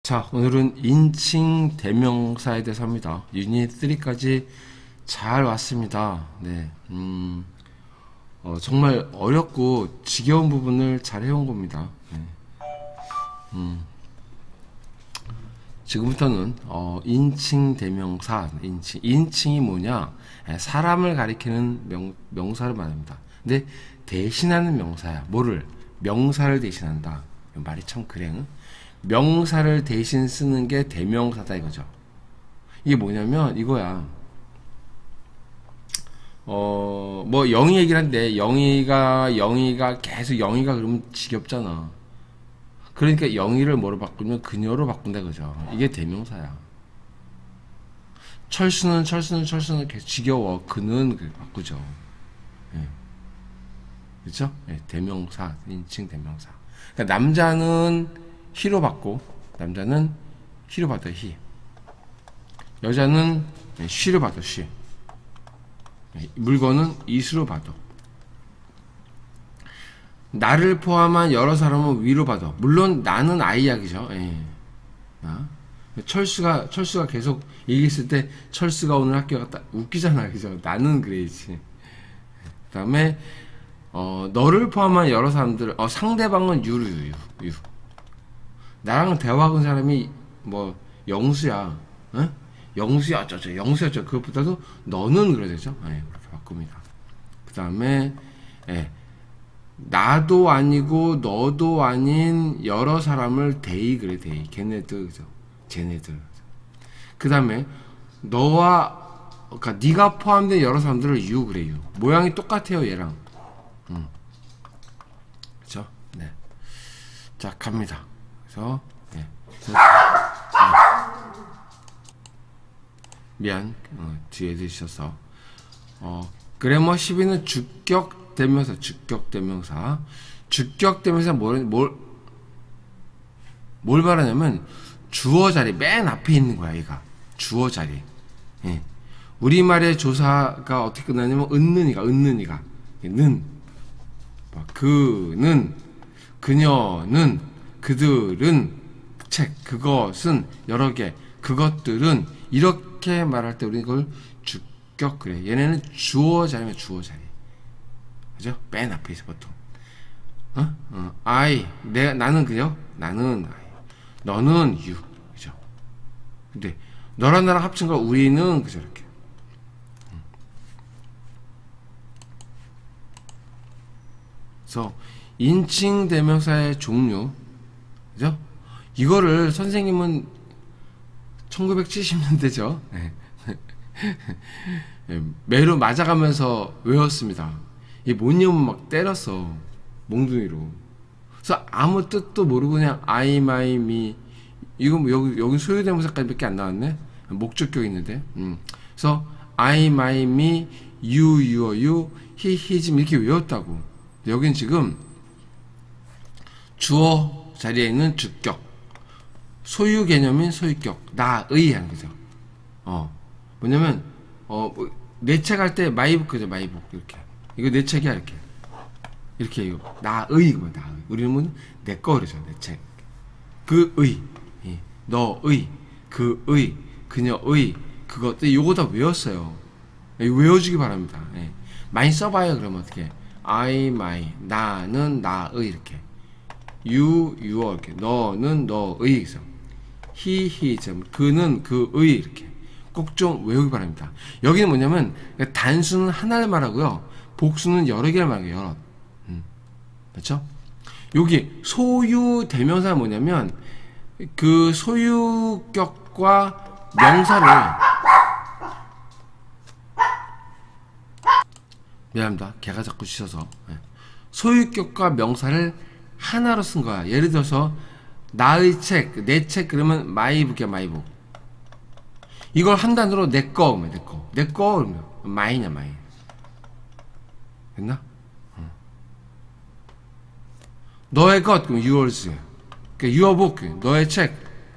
자, 오늘은 인칭 대명사에 대해서 합니다. 유닛 3까지 잘 왔습니다. 네, 정말 어렵고 지겨운 부분을 잘 해온 겁니다. 네. 지금부터는 인칭 대명사, 인칭이 뭐냐? 사람을 가리키는 명사를 말합니다. 근데 대신하는 명사야. 뭐를? 명사를 대신한다. 말이 참 그래. 응? 명사를 대신 쓰는 게 대명사다 이거죠. 이게 뭐냐면 이거야. 뭐 영희 얘기를 한데 영희가 계속 영희가 그러면 지겹잖아. 그러니까 영희를 뭐로 바꾸면 그녀로 바꾼다 그죠. 이게 대명사야. 철수는 계속 지겨워. 그는 바꾸죠. 예. 그렇죠? 예, 대명사, 인칭 대명사. 그러니까 남자는 히로 받고, 남자는 히로 받아 히. 여자는 쉬로 받아 쉬. 물건은 이수로 받아. 나를 포함한 여러 사람은 위로 받아. 물론 나는 아이약이죠. 예. 철수가 계속 얘기했을 때 철수가 오늘 학교 갔다 웃기잖아, 그죠? 나는 그래야지. 그 다음에 너를 포함한 여러 사람들, 상대방은 유. 나랑 대화하는 사람이 뭐 영수야, 어? 영수야 영수야 그것보다도 너는 그래야 되죠. 네, 그렇게 바꿉니다. 그 다음에 나도 아니고 너도 아닌 여러 사람을 데이 그래. 데이 걔네들 그죠. 쟤네들. 그 다음에 너와 그러니까 네가 포함된 여러 사람들을 유 그래. 유 모양이 똑같아요 얘랑. 그죠. 네. 자 갑니다. 그래서 미안 뒤에 드셔서 그래머 12는 주격대명사. 주격대명사 뭘 말하냐면 주어 자리 맨 앞에 있는 거야. 얘가 주어 자리. 예. 우리말의 조사가 어떻게 끝나냐면 은는이가 는 그는 그녀는 그들은 책 그것은 여러 개 그것들은 이렇게 말할 때 우리는 그걸 주격 그래. 얘네는 주어 자리면 주어 자리. 그죠? 맨 앞에 있어 보통. 나는 그녀 나는 I 너는 you 그죠? 근데 너랑 나랑 합친 거 우리는 그죠 이렇게. 그래서 인칭 대명사의 종류 그죠? 이거를 선생님은 1970년대죠. 매로 맞아가면서 외웠습니다. 이 못 외우면 막 때렸어. 몽둥이로. 그래서 아무 뜻도 모르고 그냥 I, my, me 이거 뭐 여기 소유대명사까지 밖에 안 나왔네. 목적격 있는데. 그래서 I, my, me, you, your, you, he, his 이렇게 외웠다고. 여긴 지금 주어 자리에 있는 주격, 소유 개념인 소유격, 나의 하는 거죠. 뭐냐면 내 책 할 때 마이북이죠. 마이북 이렇게. 이거 내 책이야 이렇게 이거 나의 이거 나의. 우리는 내 거 그러죠. 내 책. 그의, 너의, 그의, 그녀의, 그것. 요거 다 외웠어요. 외워주기 바랍니다. 많이 써봐요. 그러면 어떻게? I, my, 나는 나의 이렇게. you, your 이렇게. 너는 너의 he, his 그는 그의 이렇게. 꼭 좀 외우기 바랍니다. 여기는 뭐냐면 단수는 하나를 말하고요. 복수는 여러 개를 말해요. 여러. 그렇죠? 여기 소유 대명사는 뭐냐면 그 소유격과 명사를 미안합니다. 개가 자꾸 짖어서 소유격과 명사를 하나로 쓴 거야. 예를 들어서 나의 책, 내 책 그러면 마이북이야 마이북. 이걸 한 단어로 내 거 그러면 내 거 그러면 마이냐 마이. 됐나? 너의 것 그러면 yours. 그러니까 your book 너의 책.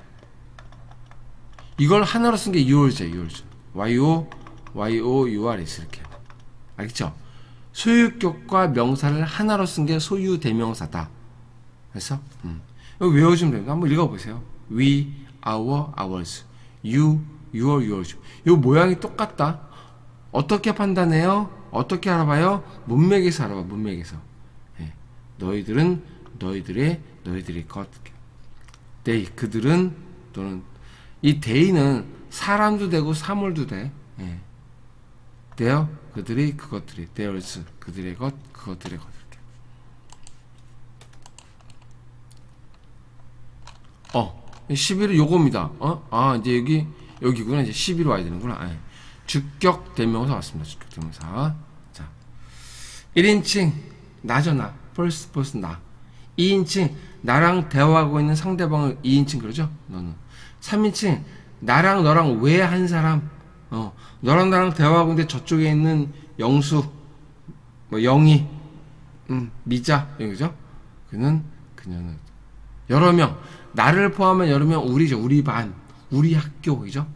이걸 하나로 쓴 게 yours야 yours. y-o-u-r-s 이렇게. 알겠죠? 소유격과 명사를 하나로 쓴 게 소유 대명사다. 그래서 외워주면 됩니다. 한번 읽어보세요. we, our, ours, you, your, yours. 요 모양이 똑같다. 어떻게 판단해요? 어떻게 알아봐요? 문맥에서 알아봐. 문맥에서. 예. 너희들은 너희들의 것. they, 그들은 또는 이 they는 사람도 되고 사물도 돼. 예. their, 그들이, 그것들이, theirs, 그들의 것, 그것들의 것. 이렇게. 11은 요겁니다. 이제 여기구나. 이제 11로 와야 되는구나. 예. 주격 대명사 왔습니다. 주격 대명사. 자, 1인칭 나죠, 나. first person 나. 2인칭 나랑 대화하고 있는 상대방을 2인칭 그러죠? 너는. 3인칭 나랑 너랑 왜 한 사람. 너랑 나랑 대화하고 있는데 저쪽에 있는 영수, 뭐 영희, 미자, 그죠? 그녀는 여러 명. 나를 포함한 여러 명, 우리죠. 우리 반, 우리 학교, 그죠?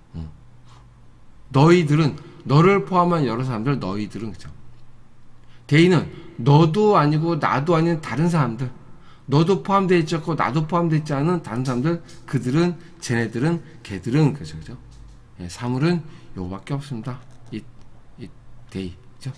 너희들은, 너를 포함한 여러 사람들, 너희들은, 그죠? 대인은 너도 아니고 나도 아닌 다른 사람들, 너도 포함되어 있지 않고 나도 포함되어 있지 않은 다른 사람들, 그들은, 쟤네들은, 걔들은, 그죠? 그죠? 예, 사물은 요거밖에 없습니다. they, 그죠?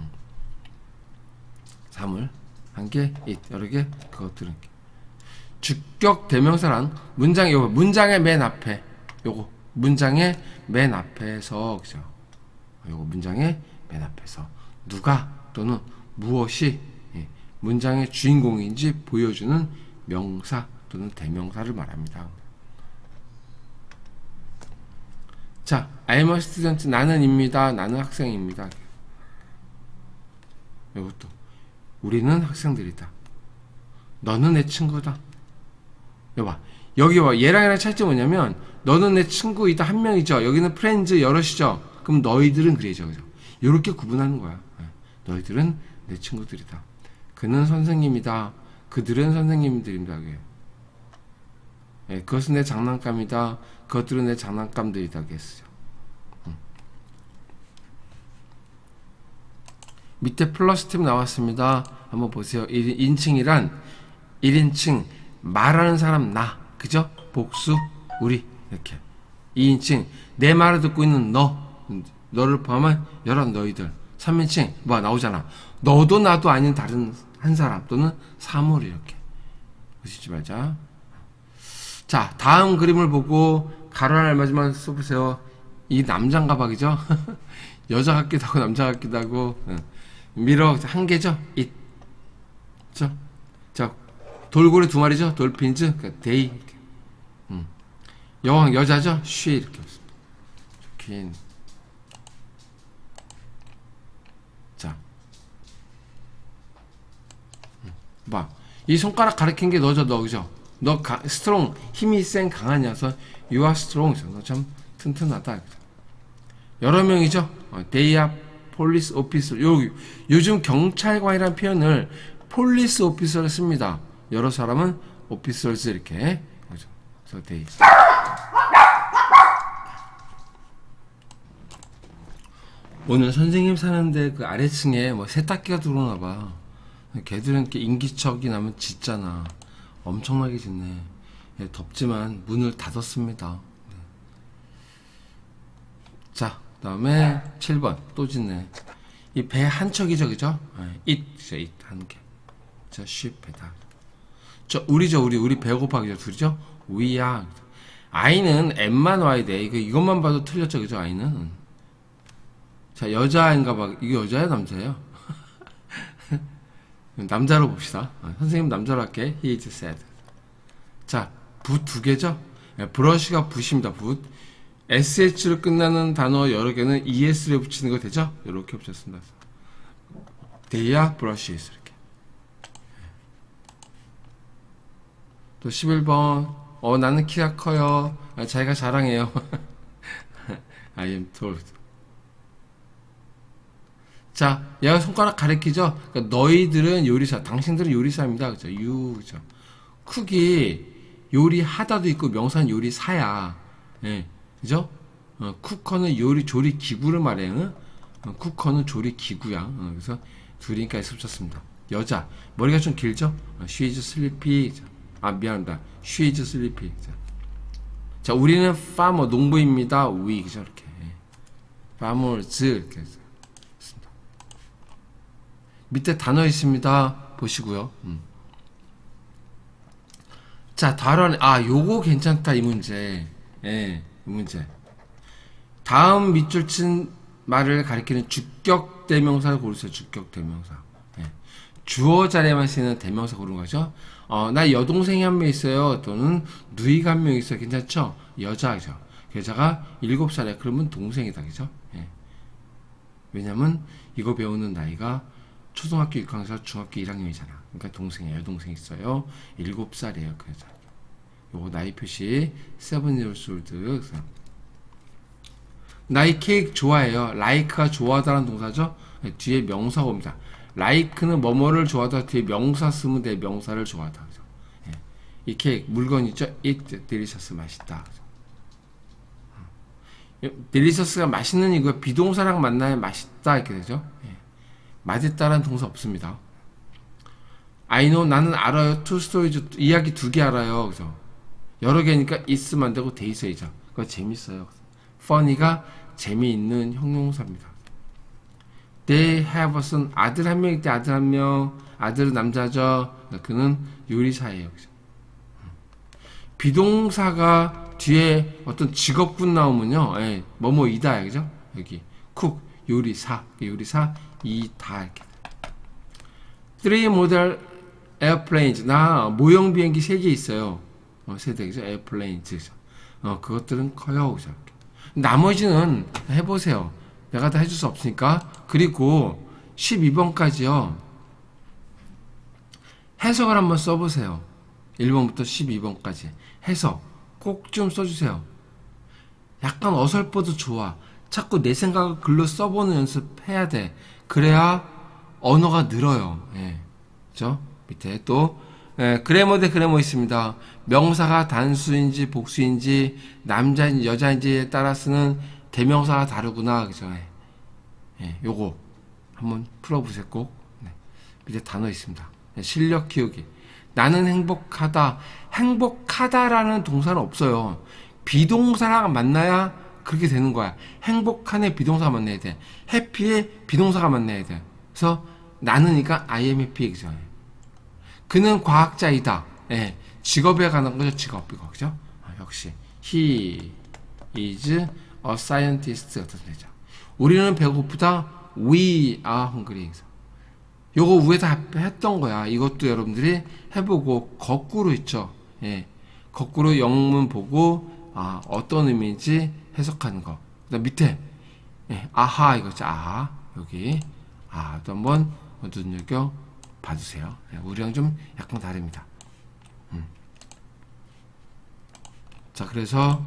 사물, 한 개, 여러 개, 그것들은. 주격 대명사란 문장의 맨 앞에 요거 문장의 맨 앞에서 그죠? 요거 문장의 맨 앞에서 누가 또는 무엇이 문장의 주인공인지 보여주는 명사 또는 대명사를 말합니다. 자, I'm a student, 나는입니다. 나는 학생입니다. 요것도 우리는 학생들이다. 너는 내 친구다. 여기 봐. 얘랑 차이점이 뭐냐면 너는 내 친구이다 한 명이죠. 여기는 프렌즈 여럿이죠. 그럼 너희들은 그래죠. 그죠? 요렇게 구분하는 거야. 너희들은 내 친구들이다. 그는 선생님이다. 그들은 선생님들입니다. 그것은 내 장난감이다. 그것들은 내 장난감들이다. 했어요. 밑에 플러스 팀 나왔습니다. 한번 보세요. 1인칭이란 1인칭 말하는 사람 나, 그죠? 복수 우리 이렇게. 2인칭 내 말을 듣고 있는 너를 포함한 여러 너희들. 3인칭 뭐 나오잖아. 너도 나도 아닌 다른 한 사람 또는 사물 이렇게. 보시지 말자. 자, 다음 그림을 보고 가로 하나 알맞으면 써보세요. 이 남자인가 봐, 그죠? 여자 같기도 하고 남자 같기도 하고. 미러 한 개죠? 그죠? 자, 돌고래 두 마리죠? 돌핀즈, 그러니까 they. 여왕 여자죠? she 이렇게 없습니다. 퀸. 자, 봐. 이 손가락 가리킨 게 너죠, 너, 그죠? 너 스트롱, 힘이 센 강한 녀석. You are strong. 너 참 튼튼하다. 여러 명이죠? they are police officer. 요즘 경찰관이라는 표현을 police officer를 씁니다. 여러 사람은 officers 이렇게. 그죠? 그래서 they. 오늘 선생님 사는데 그 아래층에 뭐 세탁기가 들어오나 봐. 걔들은 이렇게 인기척이 나면 짖잖아. 엄청나게 짖네. 예, 덥지만 문을 닫았습니다. 네. 자, 그 다음에 7번 또 짖네. 이 배 한 척이죠, 그죠? it 한 개. 저 sheep 배다. 저 우리죠, 우리 배고파기죠, 둘이죠? we are. I는 M만 와야 돼. 이것만 봐도 틀렸죠, 그죠? I는. 자, 여자인가 봐. 이게 여자야, 남자예요? 남자로 봅시다. 선생님 남자로 할게. He is sad. 자, 붓 두 개죠? 브러쉬가 붓입니다. 붓. sh로 끝나는 단어 여러 개는 es를 붙이는 거 되죠? 이렇게 붙였습니다. They are brushes. 이렇게. 또 11번. 나는 키가 커요. 자기가 자랑해요. I am tall. 자, 얘가 손가락 가리키죠? 그러니까 너희들은 요리사, 당신들은 요리사입니다. 그죠? 그죠? 쿡이 요리하다도 있고 명사는 요리사야. 예. 그죠? 쿠커는 조리 기구를 말해요. 쿠커는 조리 기구야. 그래서 둘이니까 S 붙였습니다. 여자, 머리가 좀 길죠? She is sleepy. 미안합니다. She is sleeping. 자, 우리는 farmer, 농부입니다. we, 그죠? 이렇게. farmers, 이렇게 했습니다. 밑에 단어 있습니다. 보시고요. 자, 다른, 요거 괜찮다, 이 문제. 이 문제. 다음 밑줄 친 말을 가리키는 주격 대명사를 고르세요. 주격 대명사. 주어 자리에만 쓰이는 대명사 고르는 거죠. 나 여동생이 한 명 있어요. 또는 누이가 한 명 있어요. 괜찮죠? 여자죠. 여자가 7살이야. 그러면 동생이다. 그죠? 왜냐면 이거 배우는 나이가 초등학교 6학년에서 중학교 1학년이잖아. 그러니까 동생이야. 여동생 있어요. 7살이에요. 그 여자. 요거 나이 표시 7 years old. 나이 케이크 좋아해요. like가 좋아하다라는 동사죠. 뒤에 명사가 옵니다. like는 뭐뭐를 좋아하다. 뒤에 명사 쓰면 돼. 명사를 좋아하다. 그죠? 이 케이크 물건 있죠. it delicious 맛있다. delicious가 맛있는 이거 비동사랑 만나야 맛있다 이렇게 되죠. 맛있다라는 동사 없습니다. I know 나는 알아요. two stories 이야기 2개 알아요. 그죠? 여러 개니까 is만 되고 돼 있어야죠. 그거 재밌어요. funny가 재미있는 형용사입니다. They have a son. 아들 한 명 있대. 아들 한 명. 아들은 남자죠. 그는 요리사예요. 그죠? 비동사가 뒤에 어떤 직업군 나오면요. 뭐뭐이다. 그죠? 여기 쿡 요리사. 요리사 이다 이렇게. 3 model airplanes. 나 모형 비행기 3개 있어요. 3대 그죠? airplanes. 그죠? 그것들은 커요. 그죠? 나머지는 해보세요. 내가 다 해줄 수 없으니까. 그리고 12번까지요. 해석을 한번 써보세요. 1번부터 12번까지. 해석 꼭 좀 써주세요. 약간 어설퍼도 좋아. 자꾸 내 생각을 글로 써보는 연습해야 돼. 그래야 언어가 늘어요. 그죠? 밑에 또 그래머 대 그래머 있습니다. 명사가 단수인지 복수인지 남자인지 여자인지에 따라 쓰는 대명사가 다르구나. 그죠? 요거 한번 풀어보세요. 꼭. 밑에 단어 있습니다. 실력 키우기. 나는 행복하다. 행복하다라는 동사는 없어요. 비동사랑 만나야 그렇게 되는 거야. 행복한에 비동사가 만나야 돼. 해피에 비동사가 만나야 돼. 그래서 나는이니까 I am happy. 그죠? 그는 과학자이다. 직업에 관한 거죠. 직업 이거 그죠? 역시 he is a scientist 같은 소리죠. 우리는 배고프다. We are hungry. 요거 위에다 했던 거야. 이것도 여러분들이 해보고 거꾸로 있죠. 거꾸로 영문 보고 어떤 의미인지 해석하는 거. 그다음 밑에 아하 이거죠. 아하 여기 또 한번 눈여겨 봐주세요. 우리랑 좀 약간 다릅니다. 자 그래서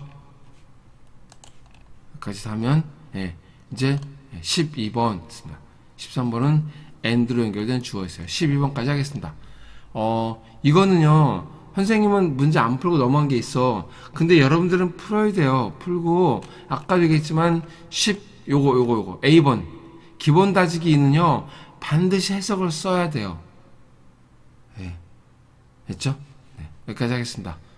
여기까지 하면 이제 12번 있습니다. 13번은 and로 연결된 주어 있어요. 12번까지 하겠습니다. 이거는요 선생님은 문제 안 풀고 넘어간 게 있어. 근데 여러분들은 풀어야 돼요. 풀고 아까도 얘기했지만 요거 A번 기본 다지기는요 반드시 해석을 써야 돼요. 됐죠? 여기까지 하겠습니다.